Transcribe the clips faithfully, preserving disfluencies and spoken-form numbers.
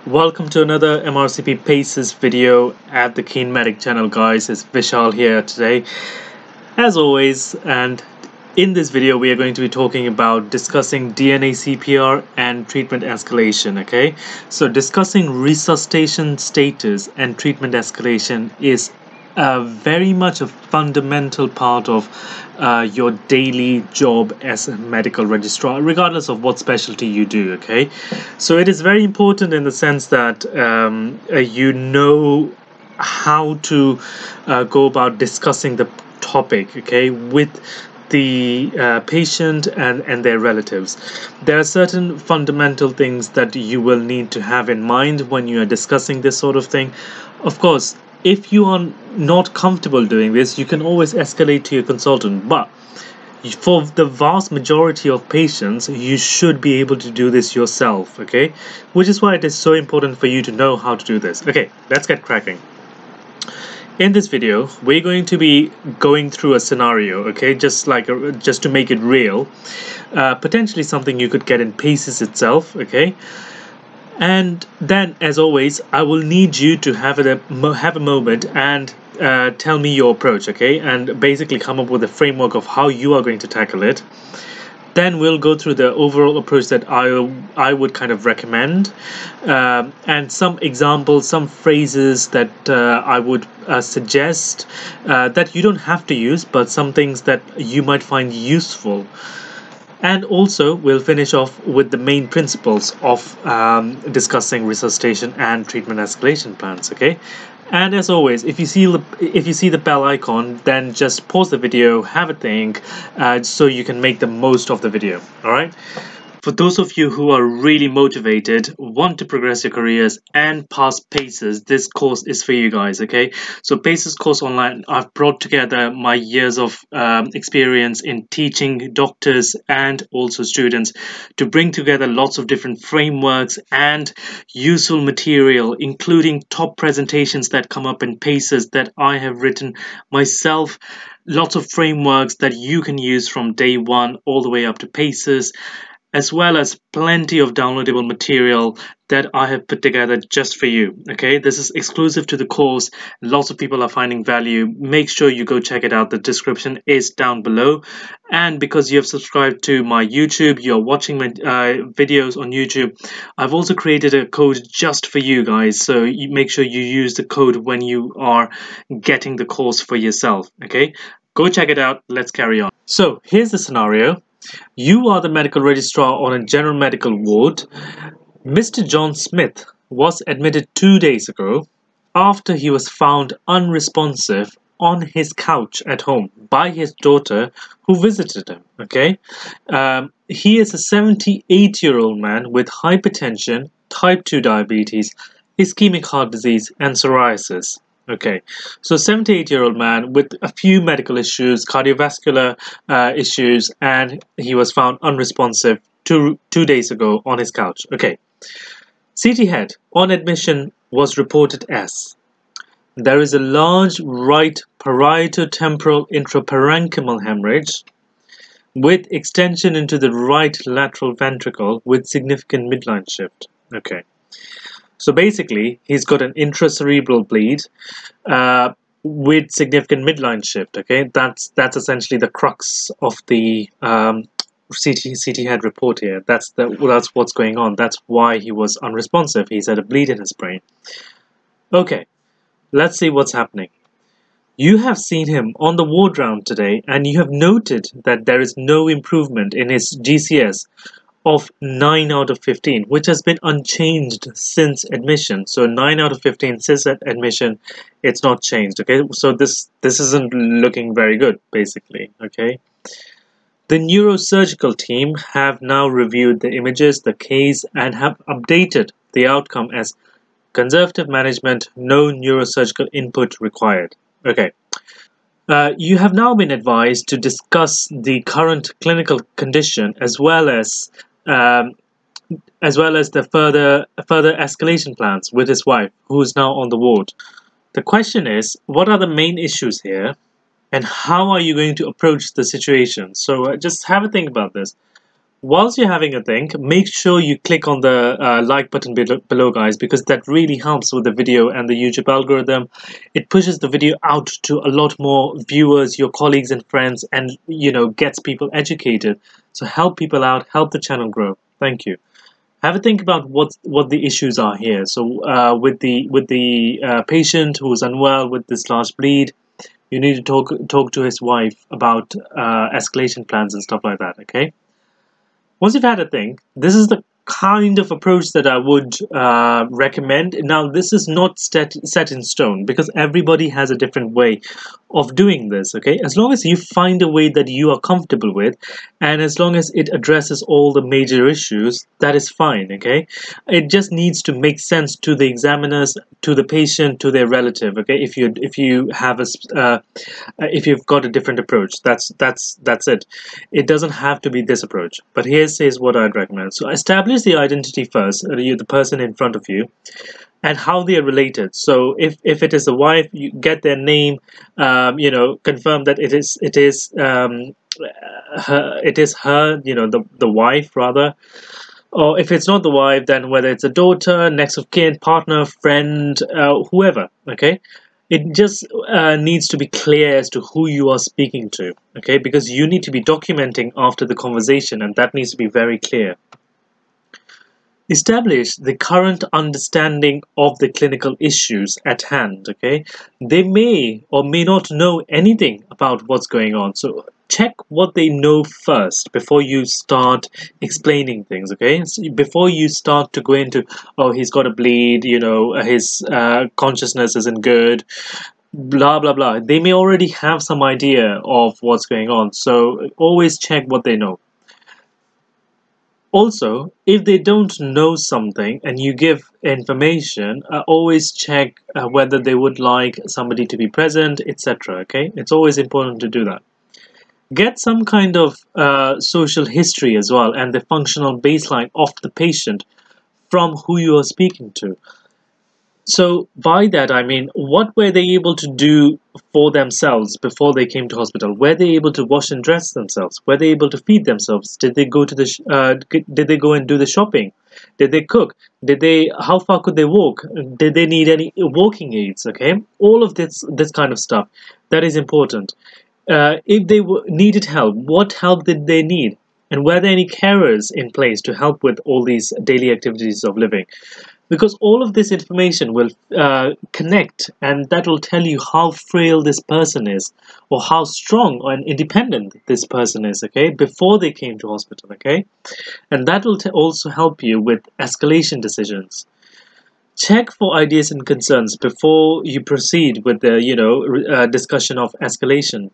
Welcome to another M R C P PACES video at the Keen Medic channel, guys. It's Vishal here today, as always, and in this video we are going to be talking about discussing D N A C P R and treatment escalation. Okay, so discussing resuscitation status and treatment escalation is uh, very much a fundamental part of uh, your daily job as a medical registrar, regardless of what specialty you do. Okay, so it is very important in the sense that um, uh, you know how to uh, go about discussing the topic, okay, with the uh, patient and and their relatives. There are certain fundamental things that you will need to have in mind when you are discussing this sort of thing. Of course, if you are not comfortable doing this, you can always escalate to your consultant, but for the vast majority of patients, you should be able to do this yourself, okay? Which is why it is so important for you to know how to do this. Okay, let's get cracking. In this video, we're going to be going through a scenario, okay, just like a, just to make it real, uh, potentially something you could get in PACES itself, okay. And then, as always, I will need you to have a have a moment and uh, tell me your approach, okay, and basically come up with a framework of how you are going to tackle it. Then we'll go through the overall approach that I I would kind of recommend, um, and some examples, some phrases that uh, I would uh, suggest uh, that you don't have to use, but some things that you might find useful. And also, we'll finish off with the main principles of um, discussing resuscitation and treatment escalation plans. Okay, and as always, if you see the if you see the bell icon, then just pause the video, have a think, uh, so you can make the most of the video. All right. For those of you who are really motivated, want to progress your careers and pass PACES, this course is for you guys, okay? So PACES course online, I've brought together my years of um, experience in teaching doctors and also students to bring together lots of different frameworks and useful material, including top presentations that come up in PACES that I have written myself. Lots of frameworks that you can use from day one all the way up to PACES, as well as plenty of downloadable material that I have put together just for you. Okay, this is exclusive to the course. Lots of people are finding value. Make sure you go check it out. The description is down below. And because you have subscribed to my YouTube, you're watching my uh, videos on YouTube, I've also created a code just for you guys. So you make sure you use the code when you are getting the course for yourself. Okay, go check it out. Let's carry on. So here's the scenario. You are the medical registrar on a general medical ward. Mister John Smith was admitted two days ago after he was found unresponsive on his couch at home by his daughter who visited him. Okay, um, he is a seventy-eight-year-old man with hypertension, type two diabetes, ischemic heart disease, and psoriasis. Okay, so seventy-eight-year-old man with a few medical issues, cardiovascular uh, issues, and he was found unresponsive two, two days ago on his couch. Okay, C T head on admission was reported as: there is a large right parieto-temporal intraparenchymal hemorrhage with extension into the right lateral ventricle with significant midline shift. Okay. So basically, he's got an intracerebral bleed uh, with significant midline shift. Okay, that's that's essentially the crux of the um, C T C T head report here. That's the that's what's going on. That's why he was unresponsive. He's had a bleed in his brain. Okay, let's see what's happening. You have seen him on the ward round today, and you have noted that there is no improvement in his G C S of nine out of fifteen, which has been unchanged since admission. So nine out of fifteen since admission, it's not changed. Okay, so this this isn't looking very good, basically. Okay, the neurosurgical team have now reviewed the images, the case, and have updated the outcome as conservative management, no neurosurgical input required. Okay. Uh, you have now been advised to discuss the current clinical condition as well as um, as well as the further further escalation plans with his wife, who is now on the ward. The question is, what are the main issues here, and how are you going to approach the situation? So uh, just have a think about this. Whilst you're having a think, make sure you click on the uh, like button below, below, guys, because that really helps with the video and the YouTube algorithm. It pushes the video out to a lot more viewers, your colleagues and friends, and, you know, gets people educated. So help people out, help the channel grow. Thank you. Have a think about what what the issues are here. So uh, with the with the uh, patient who's unwell with this large bleed, you need to talk talk to his wife about uh, escalation plans and stuff like that. Okay. Once you've had a think, this is the kind of approach that I would uh, recommend. Now, this is not set, set in stone because everybody has a different way of doing this, okay? As long as you find a way that you are comfortable with, and as long as it addresses all the major issues, that is fine, okay? It just needs to make sense to the examiners, to the patient, to their relative, okay? If you if you have a uh, if you've got a different approach, that's that's that's it. It doesn't have to be this approach. But here's is what I'd recommend. So establish the identity first, uh, you the person in front of you, and how they are related. So if if it is a wife, you get their name, um, you know, confirm that it is it is um, her, it is her, you know, the the wife rather. Or if it's not the wife, then whether it's a daughter, next of kin, partner, friend, uh, whoever. Okay, it just uh, needs to be clear as to who you are speaking to. Okay, because you need to be documenting after the conversation, and that needs to be very clear. Establish the current understanding of the clinical issues at hand. Okay, they may or may not know anything about what's going on, so check what they know first before you start explaining things. Okay, so before you start to go into, oh, he's got a bleed, you know, his uh, consciousness isn't good, blah blah blah. They may already have some idea of what's going on, so always check what they know. Also, if they don't know something and you give information, uh, always check uh, whether they would like somebody to be present, et cetera. Okay, it's always important to do that. Get some kind of uh, social history as well and the functional baseline of the patient from who you are speaking to. So by that I mean, what were they able to do for themselves before they came to hospital? Were they able to wash and dress themselves? Were they able to feed themselves? Did they go to the sh uh, did they go and do the shopping? Did they cook? Did they? How far could they walk? Did they need any walking aids? Okay, all of this this kind of stuff, that is important. Uh, if they needed help, what help did they need? And were there any carers in place to help with all these daily activities of living? Because all of this information will uh, connect, and that will tell you how frail this person is, or how strong and independent this person is, okay, before they came to hospital, okay? And that will also help you with escalation decisions. Check for ideas and concerns before you proceed with the, you know, uh, discussion of escalation.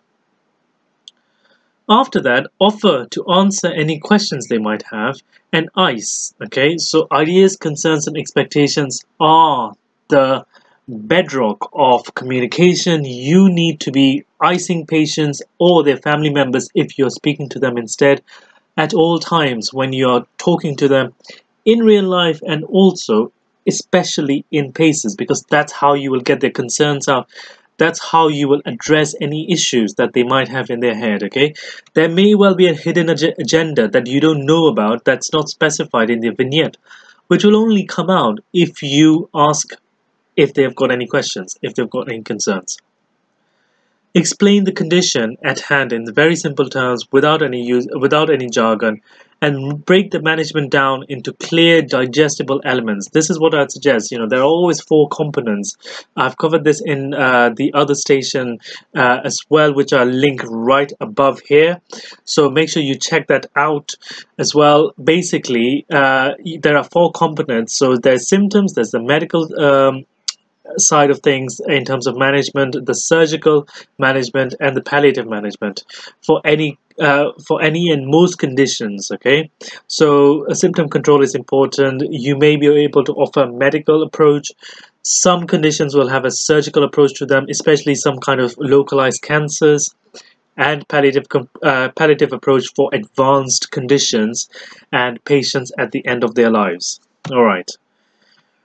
After that, offer to answer any questions they might have, and ICE, okay? So ideas, concerns, and expectations are the bedrock of communication. You need to be icing patients or their family members if you're speaking to them instead at all times when you're talking to them in real life, and also especially in PACES, because that's how you will get their concerns out. That's how you will address any issues that they might have in their head, okay? There may well be a hidden ag agenda that you don't know about, that's not specified in the vignette, which will only come out if you ask if they've got any questions, if they've got any concerns. Explain the condition at hand in very simple terms, without any use, without any jargon, and break the management down into clear, digestible elements. This is what I'd suggest. You know, there are always four components. I've covered this in uh, the other station uh, as well, which are linked right above here. So make sure you check that out as well. Basically, uh, there are four components. So there's symptoms, there's the medical um, side of things in terms of management, the surgical management, and the palliative management for any uh, for any and most conditions. Okay, so a symptom control is important. You may be able to offer a medical approach. Some conditions will have a surgical approach to them, especially some kind of localized cancers, and palliative uh, palliative approach for advanced conditions and patients at the end of their lives. All right.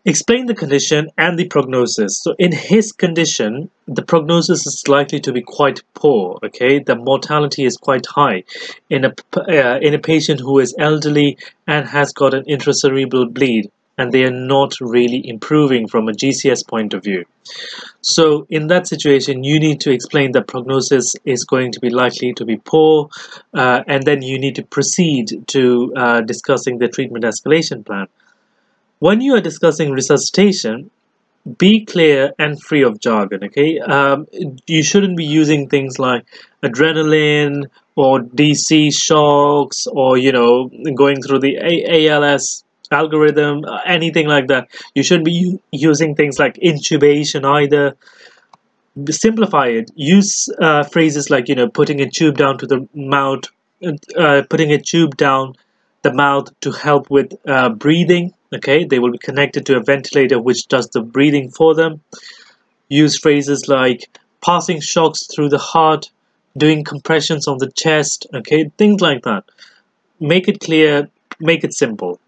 Explain the condition and the prognosis. So in his condition, the prognosis is likely to be quite poor. Okay, the mortality is quite high in a uh, in a patient who is elderly and has got an intracerebral bleed, and they are not really improving from a G C S point of view. So in that situation, you need to explain that prognosis is going to be likely to be poor, uh, and then you need to proceed to uh, discussing the treatment escalation plan. When you are discussing resuscitation, be clear and free of jargon, okay? Um, you shouldn't be using things like adrenaline or D C shocks, or, you know, going through the A L S algorithm, anything like that. You shouldn't be using things like intubation either. Simplify it. Use uh, phrases like, you know, putting a tube down to the mouth, uh, putting a tube down the mouth to help with uh, breathing. Okay, they will be connected to a ventilator which does the breathing for them. Use phrases like passing shocks through the heart, doing compressions on the chest, okay, things like that. Make it clear, make it simple.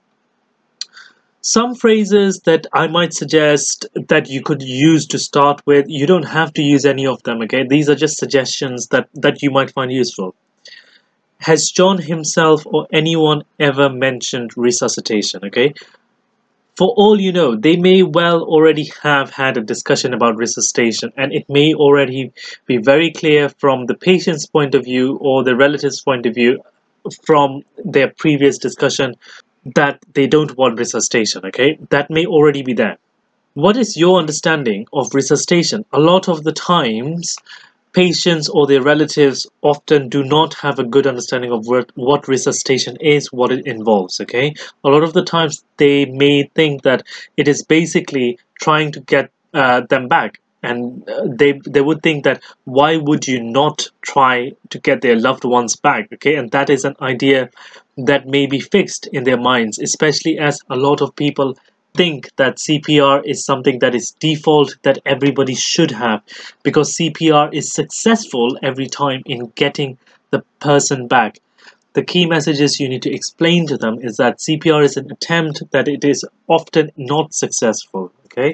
Some phrases that I might suggest that you could use to start with, you don't have to use any of them, okay? These are just suggestions that, that you might find useful. Has John himself or anyone ever mentioned resuscitation, okay? For all you know, they may well already have had a discussion about resuscitation, and it may already be very clear from the patient's point of view or the relative's point of view from their previous discussion that they don't want resuscitation, okay? That may already be there. What is your understanding of resuscitation? A lot of the times, patients or their relatives often do not have a good understanding of what, what resuscitation is, what it involves, okay? A lot of the times they may think that it is basically trying to get uh, them back, and uh, they they would think that why would you not try to get their loved ones back, okay? And that is an idea that may be fixed in their minds, especially as a lot of people think that C P R is something that is default, that everybody should have, because C P R is successful every time in getting the person back. The key messages you need to explain to them is that C P R is an attempt, that it is often not successful, okay?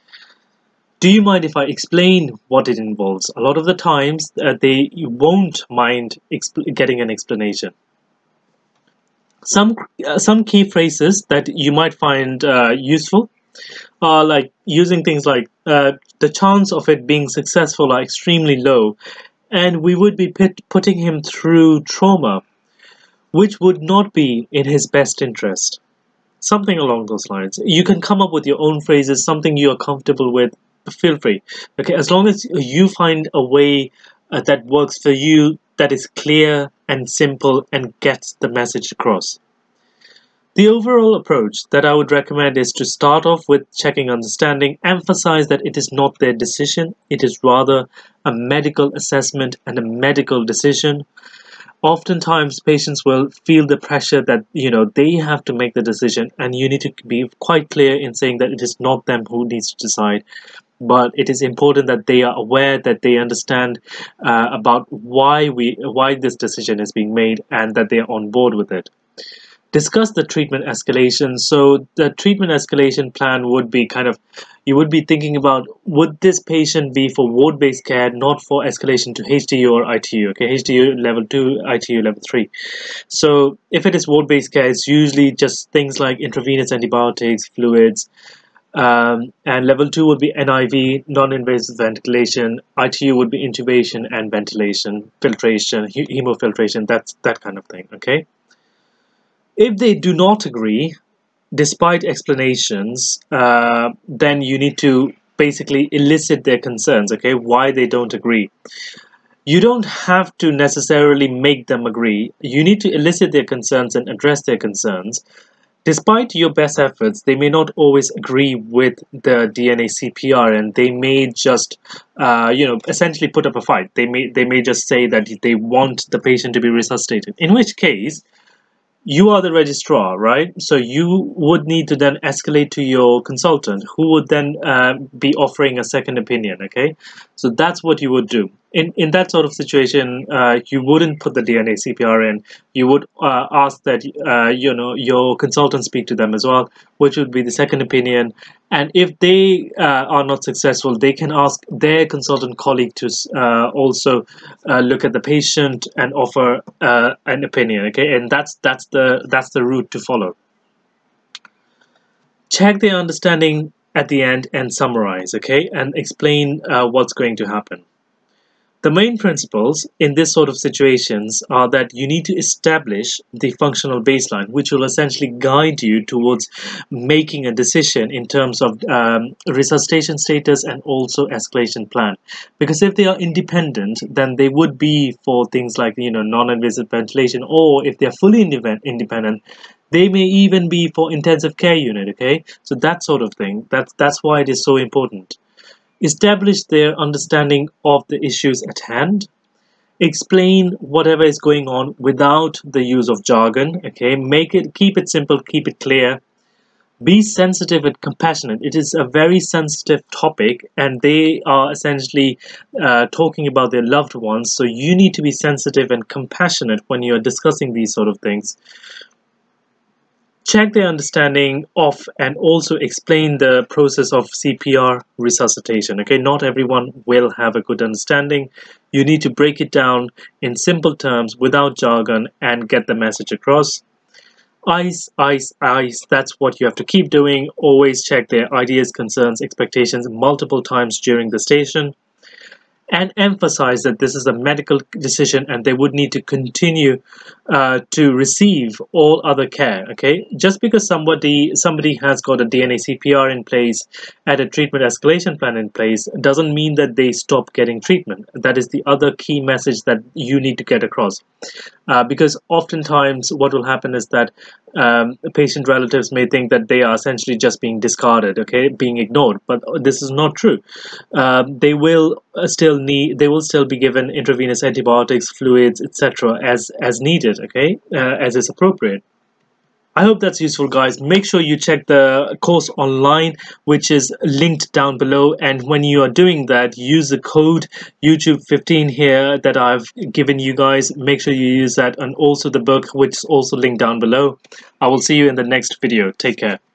Do you mind if I explain what it involves? A lot of the times uh, they won't mind getting an explanation. Some uh, some key phrases that you might find uh, useful are like using things like uh, the chance of it being successful are extremely low, and we would be put, putting him through trauma, which would not be in his best interest. Something along those lines. You can come up with your own phrases, something you are comfortable with. Feel free. Okay, as long as you find a way uh, that works for you, that is clear and simple and gets the message across. The overall approach that I would recommend is to start off with checking understanding, emphasize that it is not their decision, it is rather a medical assessment and a medical decision. Oftentimes patients will feel the pressure that, you know, they have to make the decision, and you need to be quite clear in saying that it is not them who needs to decide. But it is important that they are aware, that they understand uh, about why we why this decision is being made, and that they are on board with it. Discuss the treatment escalation. So the treatment escalation plan would be kind of, you would be thinking about, would this patient be for ward-based care, not for escalation to H D U or I T U, okay? H D U level two, I T U level three. So if it is ward-based care, it's usually just things like intravenous antibiotics, fluids, um, and level two would be N I V, non-invasive ventilation. I T U would be intubation and ventilation, filtration, hemofiltration, that's that kind of thing, okay? If they do not agree, despite explanations, uh, then you need to basically elicit their concerns, okay, why they don't agree. You don't have to necessarily make them agree. You need to elicit their concerns and address their concerns. Despite your best efforts, they may not always agree with the D N A C P R, and they may just, uh, you know, essentially put up a fight. They may, they may just say that they want the patient to be resuscitated, in which case, you are the registrar, right? So you would need to then escalate to your consultant, who would then uh, be offering a second opinion, okay? So that's what you would do. in in that sort of situation, uh, you wouldn't put the D N A C P R in. You would uh, ask that uh, you know your consultant speak to them as well, which would be the second opinion. And if they uh, are not successful, they can ask their consultant colleague to uh, also uh, look at the patient and offer uh, an opinion. Okay, and that's that's the that's the route to follow. Check their understanding at the end and summarize, okay, and explain uh, what's going to happen. The main principles in this sort of situations are that you need to establish the functional baseline, which will essentially guide you towards making a decision in terms of um, resuscitation status and also escalation plan. Because if they are independent, then they would be for things like, you know, non-invasive ventilation, or if they're fully independent, they may even be for intensive care unit, okay? So that sort of thing, that's, that's why it is so important. Establish their understanding of the issues at hand. Explain whatever is going on without the use of jargon, okay? Make it, keep it simple, keep it clear. Be sensitive and compassionate. It is a very sensitive topic, and they are essentially uh, talking about their loved ones, so you need to be sensitive and compassionate when you're discussing these sort of things. Check their understanding of and also explain the process of C P R resuscitation. Okay, not everyone will have a good understanding. You need to break it down in simple terms without jargon and get the message across. ICE, ICE, ICE, that's what you have to keep doing. Always check their ideas, concerns, expectations multiple times during the station. And emphasize that this is a medical decision and they would need to continue uh, to receive all other care. Okay, just because somebody somebody has got a D N A C P R in place and a treatment escalation plan in place doesn't mean that they stop getting treatment. That is the other key message that you need to get across. Uh, because oftentimes what will happen is that um, patient relatives may think that they are essentially just being discarded, okay, being ignored, but this is not true. Uh, they will still need, they will still be given intravenous antibiotics, fluids, et cetera as as needed, okay, uh, as is appropriate. I hope that's useful, guys. Make sure you check the course online, which is linked down below. And when you are doing that, use the code YouTube fifteen here that I've given you guys. Make sure you use that, and also the book, which is also linked down below. I will see you in the next video. Take care.